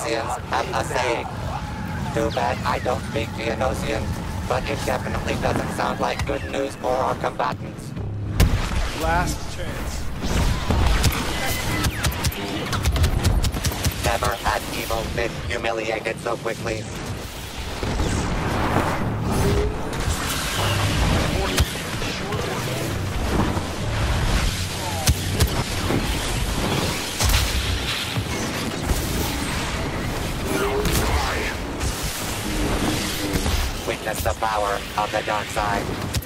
Geonosians have a saying. Too bad I don't speak Geonosian, but it definitely doesn't sound like good news for our combatants. Last chance. Never had evil been humiliated so quickly. Witness the power of the dark side.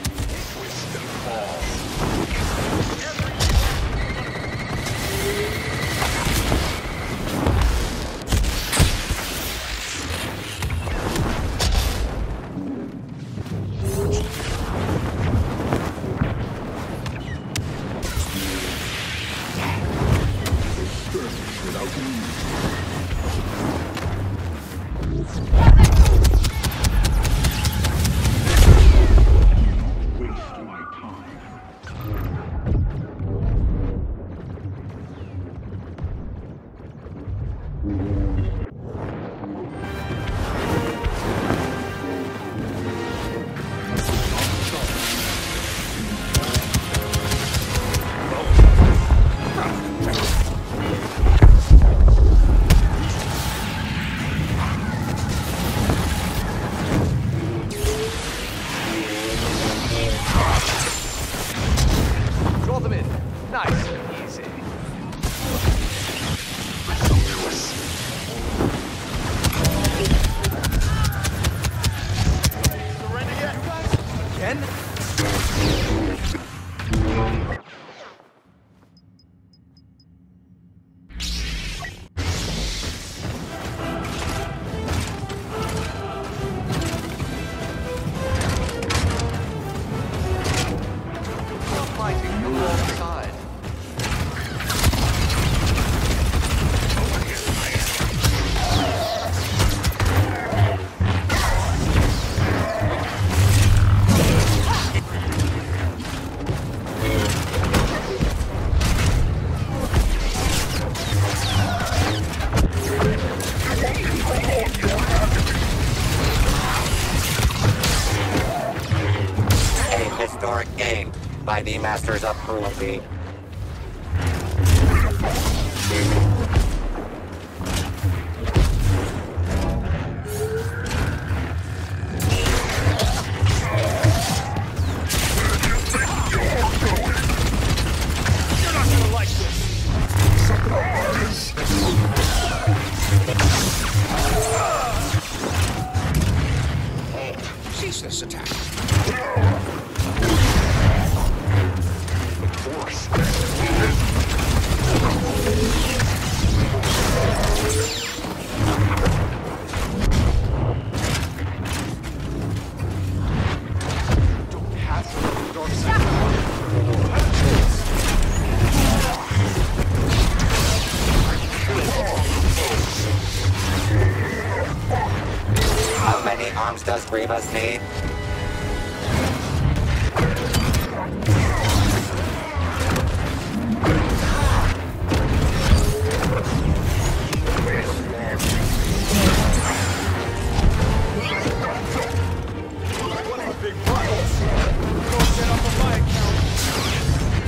Draw them in. Nice and easy. Surrender yet, you guys? Again? Fighting the wrong side. A historic game by the Masters of Cruelty. You're not gonna like this. Cease this attack. Don't have to go to the dark side. Don't have a choice. How many arms does Grievous need? What a big butt. Go set up on my account.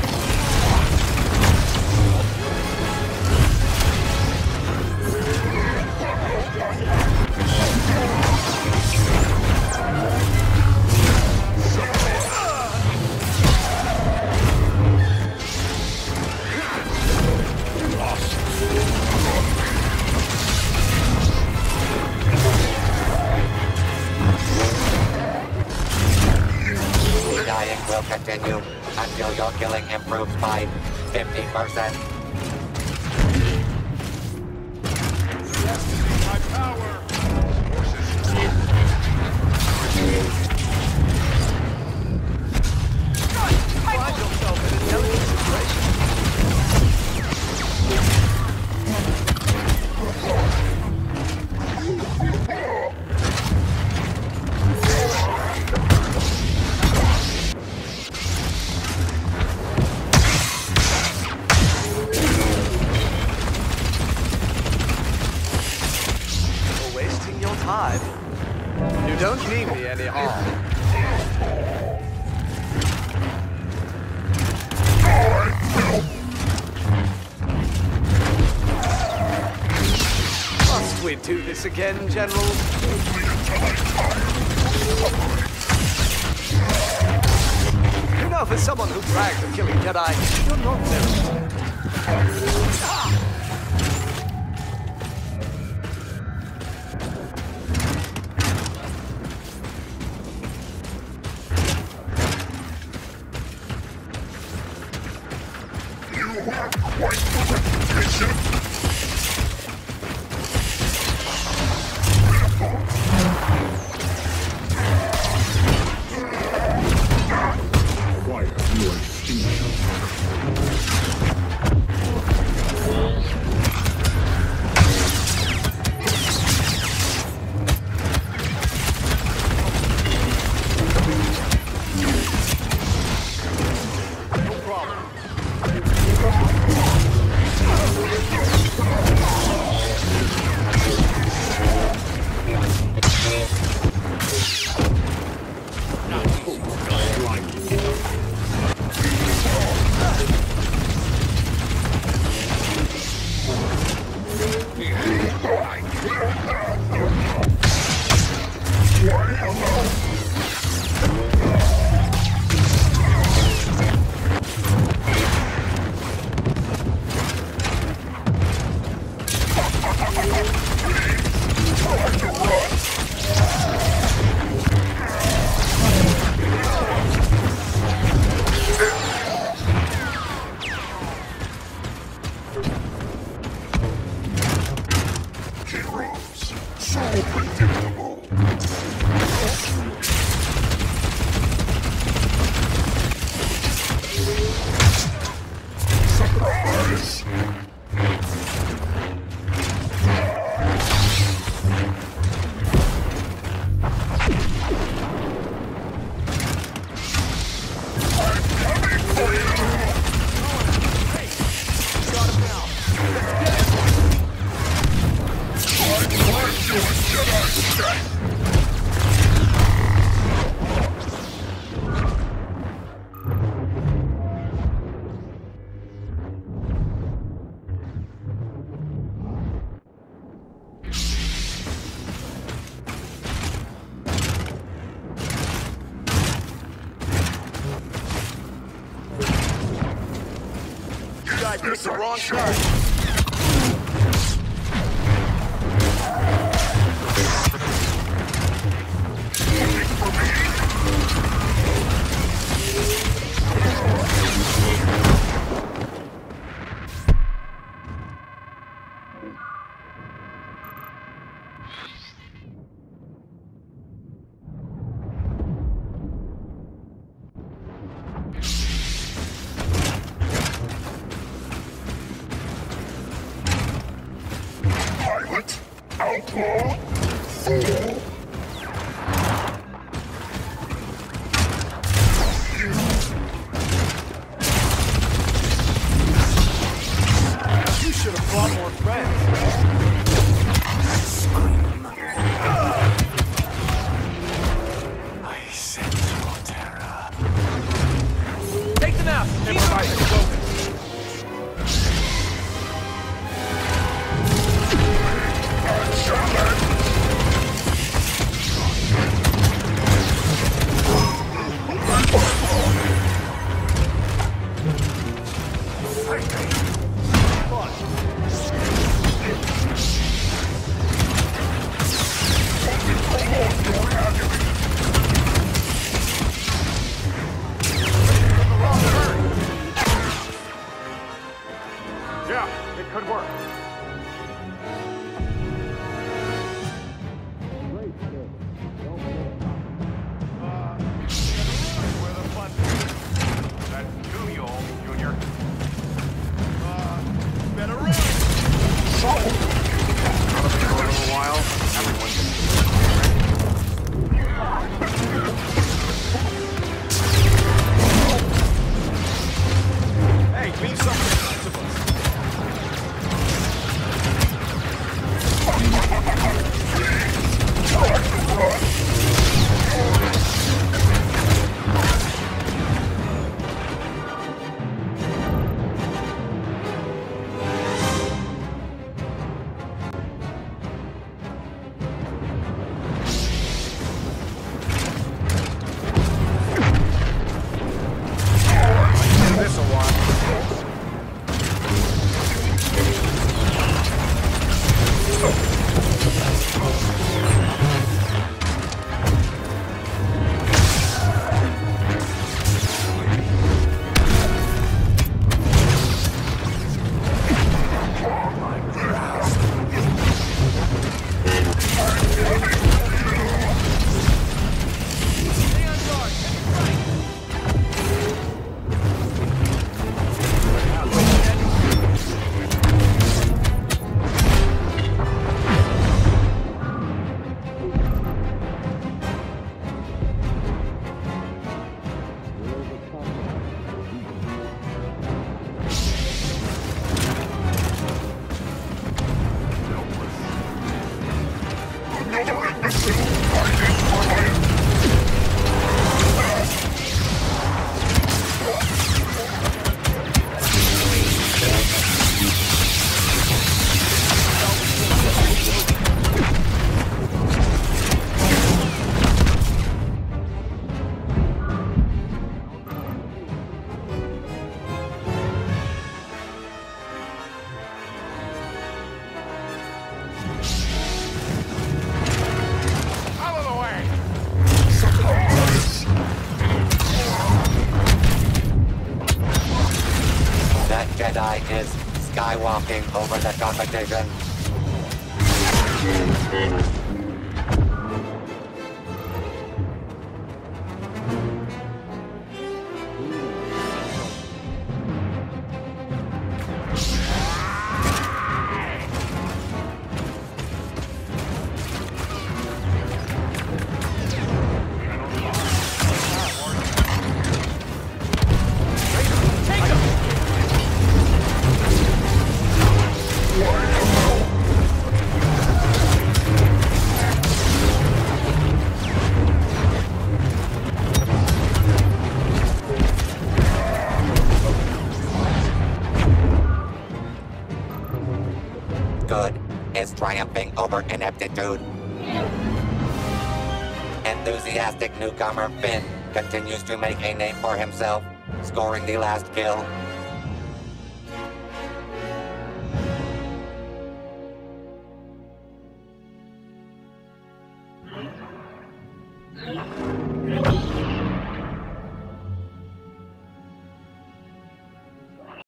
The dying will continue until your killing improves by 50%. My power. Find yourself in a delicate situation. Must we do this again, General? You know, for someone who bragged of killing Jedi, you're not very... You picked the wrong card. is skywalking over the competition. Good is triumphing over ineptitude. Enthusiastic newcomer Finn continues to make a name for himself, scoring the last kill